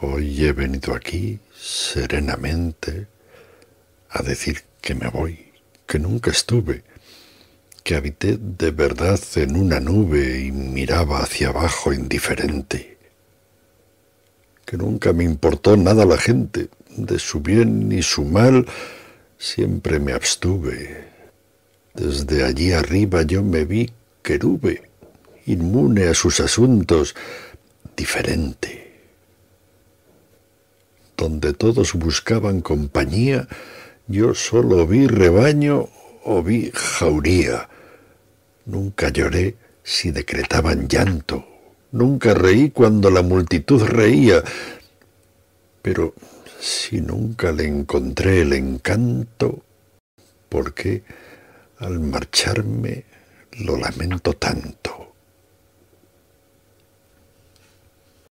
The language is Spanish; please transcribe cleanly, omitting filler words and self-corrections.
Hoy he venido aquí serenamente a decir que me voy, que nunca estuve, que habité de verdad en una nube y miraba hacia abajo indiferente, que nunca me importó nada la gente, de su bien ni su mal, siempre me abstuve. Desde allí arriba yo me vi querube, inmune a sus asuntos, diferente. Donde todos buscaban compañía, yo solo vi rebaño o vi jauría. Nunca lloré si decretaban llanto, nunca reí cuando la multitud reía, pero si nunca le encontré el encanto, ¿por qué al marcharme lo lamento tanto?